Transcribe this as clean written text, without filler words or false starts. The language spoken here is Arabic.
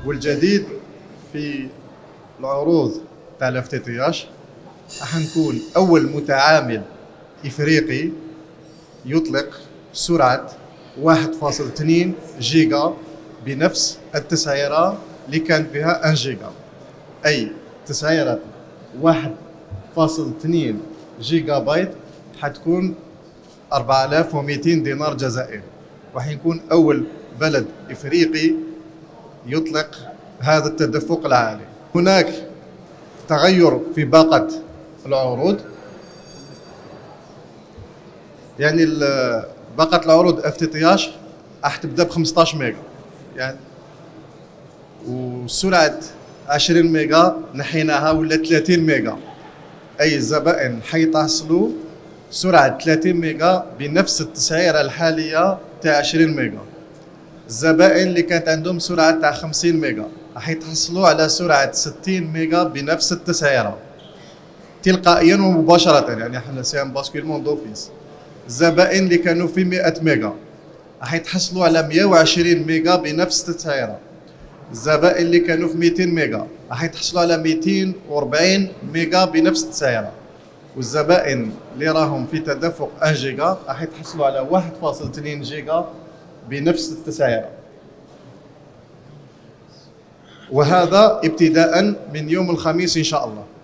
والجديد في العروض تاع الافتتاش راح نكون أول متعامل إفريقي يطلق سرعة 1.2 جيجا بنفس التسعيرة اللي كان فيها 1 جيجا، أي تسعيرة 1.2 جيجا بايت حتكون 4200 دينار جزائري. راح يكون أول بلد إفريقي يطلق هذا التدفق العالي. هناك تغير في باقة العروض، يعني باقة العروض افتتاش راح تبدا ب 15 ميجا يعني، وسرعة 20 ميجا نحيناها ولا 30 ميجا، أي الزبائن حيتحصلوا سرعة 30 ميجا بنفس التسعيرة الحالية تاع 20 ميجا. الزبائن اللي كانت عندهم سرعة تاع 50 ميجا راح يتحصلوا على سرعة 60 ميجا بنفس التسعيرة تلقائيا ومباشرة، يعني احنا سي ان باسكولمون دوفيس. الزبائن اللي كانوا في 100 ميجا راح يتحصلوا على 120 ميجا بنفس التسعيرة. الزبائن اللي كانوا في 200 ميجا راح يتحصلوا على 240 ميجا بنفس التسعيرة. والزبائن اللي راهم في تدفق 1 جيجا راح يتحصلوا على 1.2 جيجا بنفس التسعيرة. وهذا ابتداء من يوم الخميس إن شاء الله.